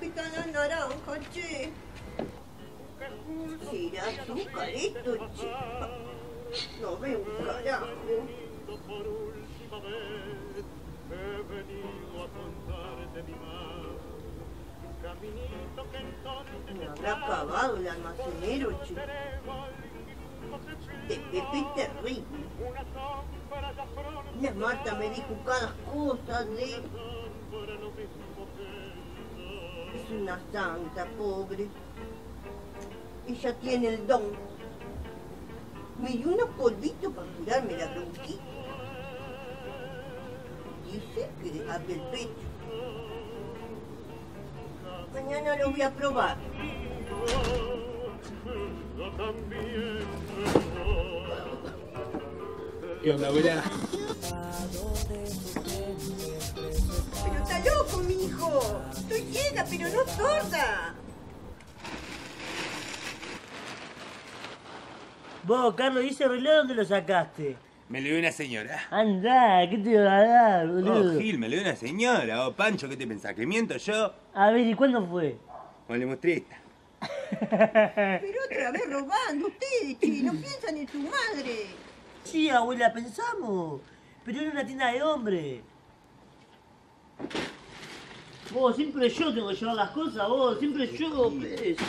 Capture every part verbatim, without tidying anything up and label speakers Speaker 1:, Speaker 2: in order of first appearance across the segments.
Speaker 1: que están las naranjas, che. ¿Será azúcar esto, che? No veo un carajo. Me habrá acabado el almacenero, che. De Pepe terrible. La Marta me dijo cada cosa de... Es una santa, pobre. Ella tiene el don. Me dio unos polvitos para curarme la bronquitis. Dice que abre el pecho. Mañana lo voy a probar.
Speaker 2: ¿Qué onda, abuela?
Speaker 1: Pero está loco, mijo. Estoy ciega, pero no sorda.
Speaker 3: Vos, Carlos, ¿y ese reloj dónde lo sacaste?
Speaker 2: Me lo dio una señora.
Speaker 3: Andá, ¿qué te va a dar, boludo?
Speaker 2: Oh, Gil, me lo dio una señora. Oh, Pancho, ¿qué te pensás? ¿Que miento yo?
Speaker 3: A ver, ¿y cuándo fue?
Speaker 2: Cuando le mostré esta.
Speaker 1: Pero otra vez robando ustedes, che. No piensan en su madre.
Speaker 3: Sí, abuela, pensamos. Pero era una tienda de hombres. Vos, siempre yo tengo que llevar las cosas, vos. Siempre yo, pesa.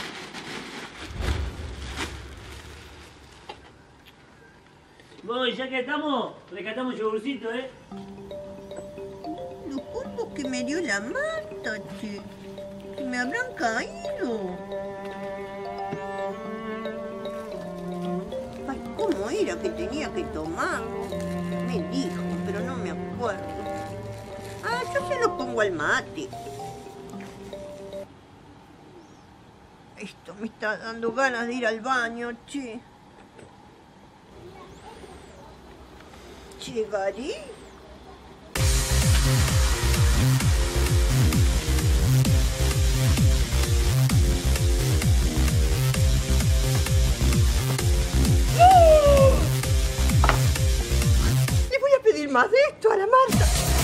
Speaker 3: Vos, ya que estamos, rescatamos yogurcito, ¿eh?
Speaker 1: Los polvos que me dio la Marta, che. Se me habrán caído. Ay, ¿cómo era que tenía que tomar? Me dijo, pero no me acuerdo. Ah, yo se lo pongo al mate. Esto me está dando ganas de ir al baño, che. ¿Llegaré? Le voy a pedir más de esto a la Marta.